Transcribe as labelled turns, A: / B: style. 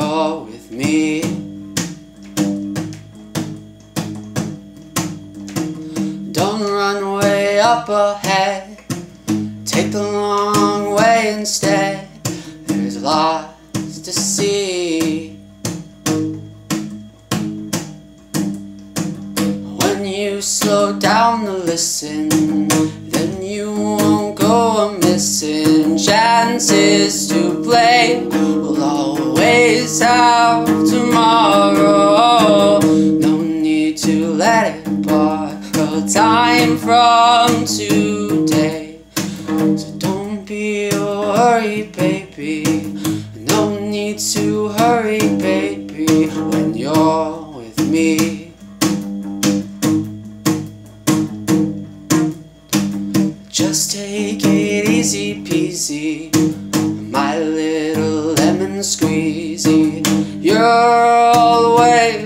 A: you're with me. Don't run way up ahead, take the long way instead. There's lots to see. When you slow down to listen, then you won't go a-missing. Chances to play, we'll always have tomorrow. No need to let it borrow time from today. So don't be worried, baby. No need to hurry, baby, when you're with me. Just take it easy peasy, my little lemon squeezy. You're all the way